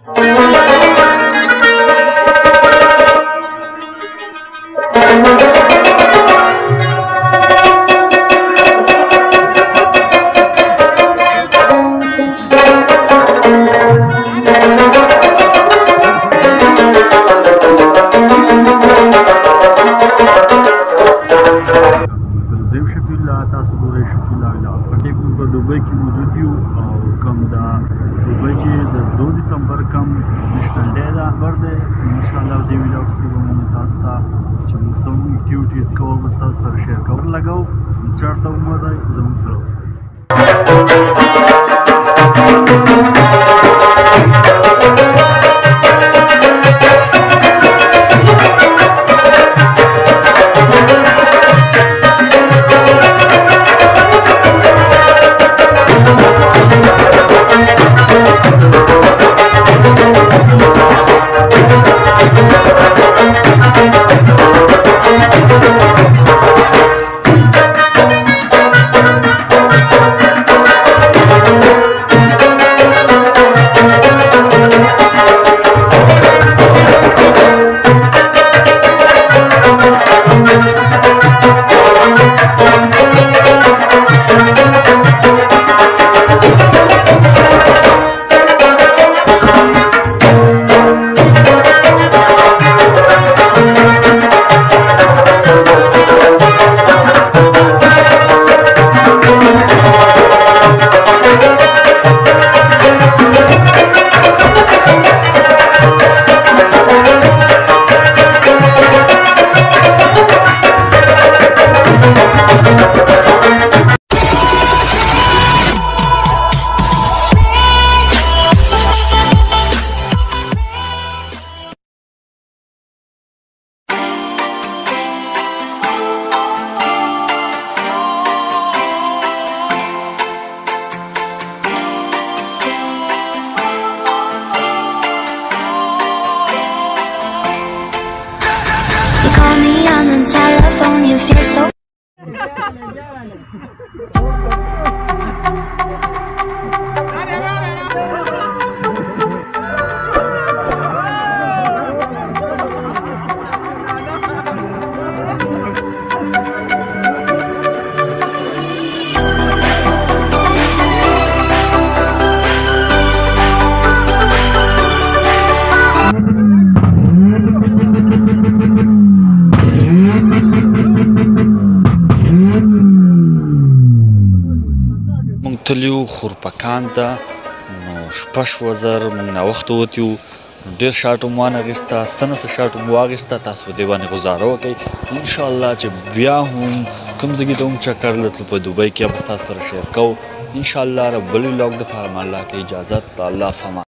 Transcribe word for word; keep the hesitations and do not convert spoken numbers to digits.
تاسو ګورئ شفیع الله پټې موږ په دوبۍ کې موجود یو او کوم دا دوبۍ چې د دو دسمبر کوم نیشنل ډے ده خبر دی انشاءالله دې ویډیو کې به موږ تاسو ته چې موږ څوم اکټیویټیز کوو به تاسو سره شیر کوو لګو چېرته مو دی زموږ سره Call me on the telephone, you feel so تلیو خورپکان ته نو شپه شوه زر موږ ناوخته وتیو ډېر شاټ مو وانخېسته څه نه څه شاټ مو واخېسته تاسو په دې باندې ګزاره وکئ انشاءالله چې بیا هم کوم ځای ته هم چکر لتلو په دوبۍ کې به ستاسو سره شیر کوو انشاءالله رب الولاق دپاره م الله کې اجازت الله فما